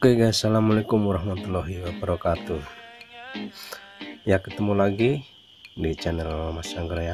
Oke guys, assalamualaikum warahmatullahi wabarakatuh. Ya, ketemu lagi di channel Mas Angger ya.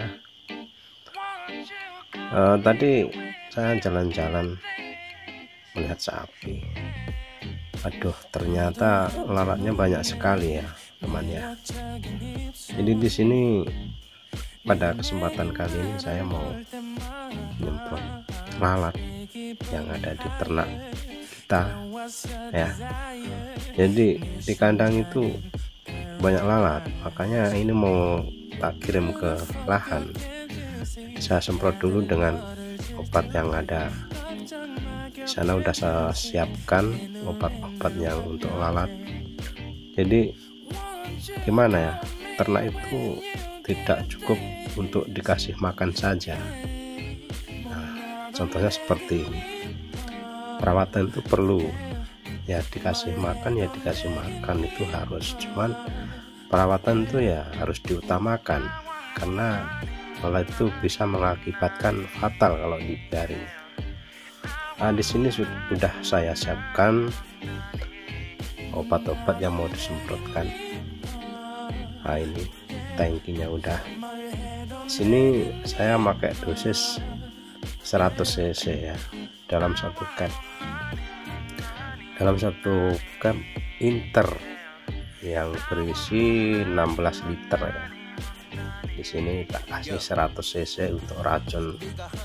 Tadi saya jalan-jalan melihat sapi. Aduh, ternyata lalatnya banyak sekali ya teman ya. Jadi di sini pada kesempatan kali ini saya mau nyemprot lalat yang ada di ternak kita ya. Jadi di kandang itu banyak lalat, makanya ini mau tak kirim ke lahan. Saya semprot dulu dengan obat yang ada di sana. Udah saya siapkan obat-obat yang untuk lalat. Jadi gimana ya, ternak itu tidak cukup untuk dikasih makan saja. Nah, contohnya seperti ini, perawatan itu perlu ya, dikasih makan ya dikasih makan itu harus, cuman perawatan itu ya harus diutamakan, karena kalau itu bisa mengakibatkan fatal kalau dibiarin. Nah, di sini sudah saya siapkan obat-obat yang mau disemprotkan. Nah, ini tangkinya udah. Di sini saya pakai dosis 100 cc ya, dalam satu cap. Dalam satu cap inter yang berisi 16 liter ya. Di sini tak kasih 100 cc untuk racun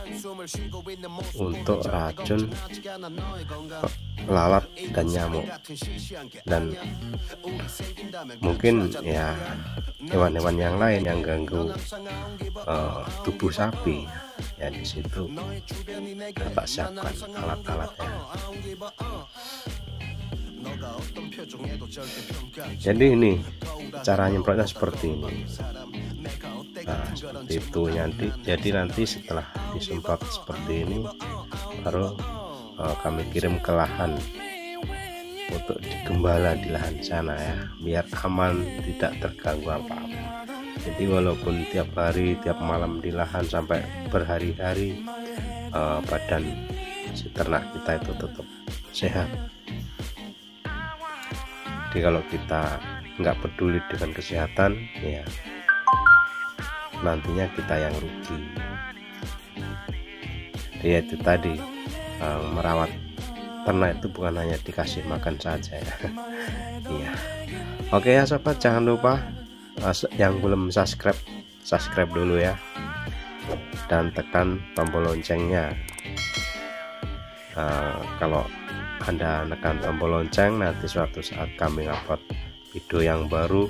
lalat dan nyamuk, dan mungkin ya hewan-hewan yang lain yang ganggu tubuh sapi ya. Di situ tak siapkan alat-alatnya. Jadi ini cara nyemprotnya seperti ini. Nah, seperti itu nanti. Jadi nanti setelah disemprot seperti ini baru kami kirim ke lahan untuk digembala di lahan sana ya, biar aman, tidak terganggu apa-apa. Jadi walaupun tiap hari tiap malam di lahan sampai berhari-hari, badan si ternak kita itu tetap sehat. Jadi kalau kita nggak peduli dengan kesehatan ya, nantinya kita yang rugi. Jadi itu tadi, merawat ternak itu bukan hanya dikasih makan saja ya. Iya. Oke ya sobat, jangan lupa yang belum subscribe dulu ya, dan tekan tombol loncengnya. Kalau Anda tekan tombol lonceng, nanti suatu saat kami upload video yang baru,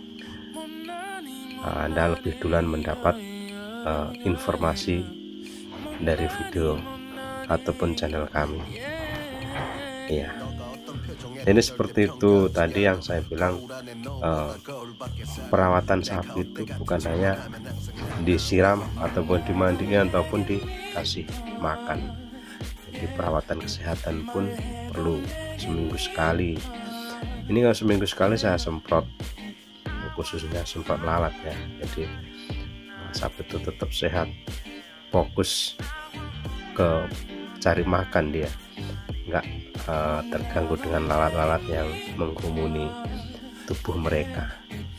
Anda lebih duluan mendapat informasi dari video ataupun channel kami. Iya, ini seperti itu tadi yang saya bilang, perawatan sapi itu bukan hanya disiram ataupun dimandikan ataupun dikasih makan. Jadi perawatan kesehatan pun perlu seminggu sekali. Ini kalau seminggu sekali saya semprot, khususnya semprot lalat ya. Jadi sapi itu tetap sehat, fokus ke cari makan, dia nggak terganggu dengan lalat-lalat yang menggumuni tubuh mereka.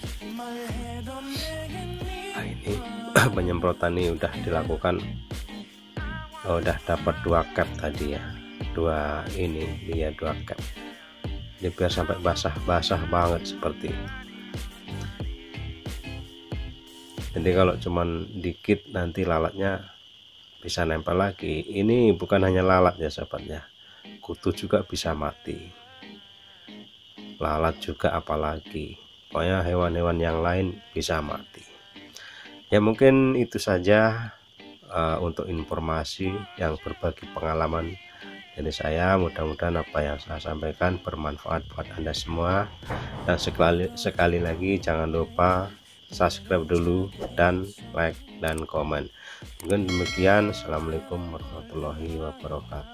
Nah, ini penyemprotan ini udah dilakukan, udah dapat 2 cap tadi ya, 2 cap. Jadi biar sampai basah banget seperti itu. Jadi kalau cuman dikit nanti lalatnya bisa nempel lagi. Ini bukan hanya lalat ya sobat ya, kutu juga bisa mati, lalat juga apalagi, pokoknya hewan-hewan yang lain bisa mati ya. Mungkin itu saja untuk informasi yang berbagi pengalaman dari saya. Mudah-mudahan apa yang saya sampaikan bermanfaat buat Anda semua, dan sekali lagi jangan lupa subscribe dulu dan like dan komen. Mungkin demikian. Assalamualaikum warahmatullahi wabarakatuh.